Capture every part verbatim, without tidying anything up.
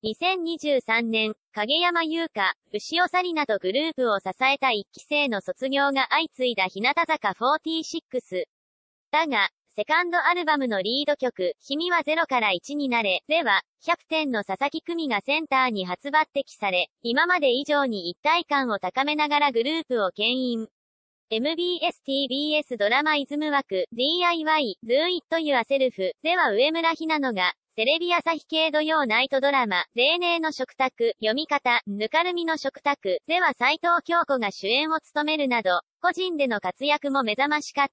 にせんにじゅうさんねん、影山優佳、牛尾紗理奈とグループを支えたいっき生の卒業が相次いだ日向坂フォーティーシックス。だが、セカンドアルバムのリード曲、君はゼロからいちになれ、では、キャプテンの佐々木久美がセンターに初抜擢され、今まで以上に一体感を高めながらグループを牽引。エムビーエスティービーエス ドラマイズム枠、ディーアイワイ、Do It Yourself では上村ひなのが、テレビ朝日系土曜ナイトドラマ、霊寧の食卓、読み方、ぬかるみの食卓では斉藤京子が主演を務めるなど、個人での活躍も目覚ましかった。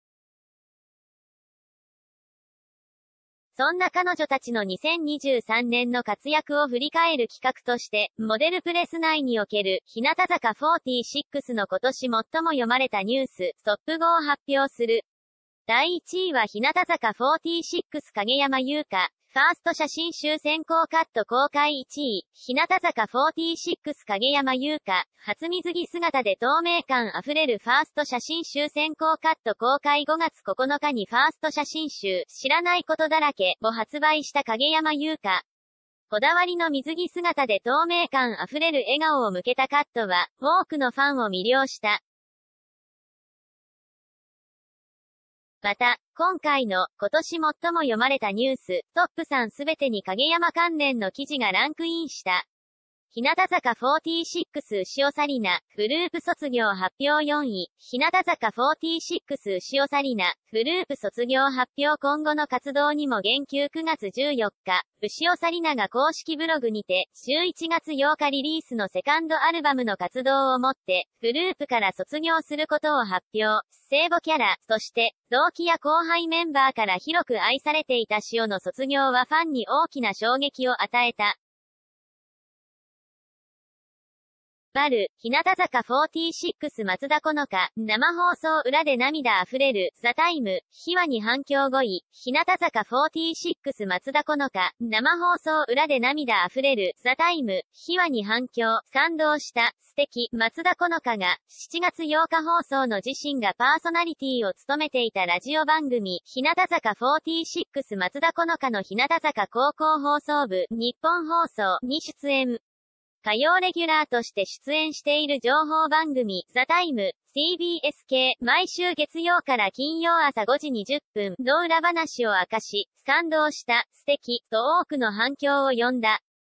そんな彼女たちのにせんにじゅうさんねんの活躍を振り返る企画として、モデルプレス内における、日向坂フォーティーシックスの今年最も読まれたニュース、トップごを発表する。だいいちいは日向坂フォーティーシックス影山優佳、ファースト写真集先行カット公開いちい、日向坂フォーティーシックス影山優佳、初水着姿で透明感あふれるファースト写真集先行カット公開ごがつここのかにファースト写真集、知らないことだらけを発売した影山優佳。こだわりの水着姿で透明感あふれる笑顔を向けたカットは、多くのファンを魅了した。また、今回の今年最も読まれたニュース、トップさんすべてに影山関連の記事がランクインした。日向坂フォーティーシックス牛尾紗理奈、グループ卒業発表よんい、日向坂フォーティーシックス牛尾紗理奈、グループ卒業発表今後の活動にも言及くがつじゅうよっか、牛尾紗理奈が公式ブログにて、じゅういちがつようかリリースのセカンドアルバムの活動をもって、グループから卒業することを発表、聖母キャラ、そして、同期や後輩メンバーから広く愛されていた塩の卒業はファンに大きな衝撃を与えた。バル、日向坂フォーティーシックス松田好花、生放送裏で涙あふれる、ザタイム、秘話に反響ごい、日向坂フォーティーシックス松田好花、生放送裏で涙あふれる、ザタイム、秘話に反響、感動した、素敵、松田好花が、しちがつようか放送の自身がパーソナリティを務めていたラジオ番組、日向坂フォーティーシックス松田好花の日向坂高校放送部、日本放送に出演。火曜レギュラーとして出演している情報番組、ザタイム、ティービーエス 系、毎週月曜から金曜朝ごじにじゅっぷんの裏話を明かし、感動した、素敵、と多くの反響を呼んだ。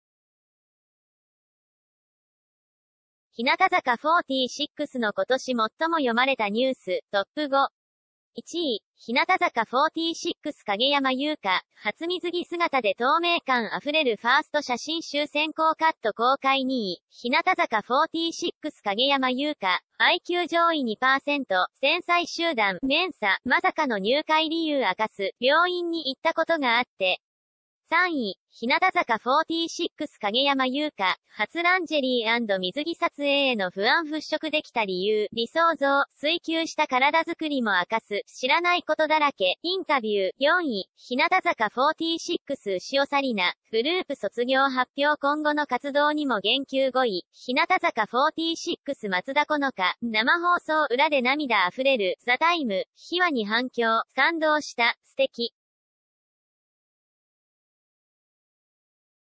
日向坂フォーティーシックスの今年最も読まれたニュース、トップご。いちい、日向坂フォーティーシックス影山優佳、初水着姿で透明感あふれるファースト写真集先行カット公開にい、日向坂フォーティーシックス影山優佳、アイキュー 上位 にパーセント、繊細集団、メンサ、まさかの入会理由明かす、病院に行ったことがあって、さんい、日向坂フォーティーシックス影山優佳、初ランジェリー&水着撮影への不安払拭できた理由、理想像、追求した体作りも明かす、知らないことだらけ、インタビュー、よんい、日向坂フォーティーシックス牛尾紗理奈、グループ卒業発表今後の活動にも言及ごい、日向坂フォーティーシックス松田好花、生放送裏で涙あふれる、ザタイム、秘話に反響、感動した、素敵、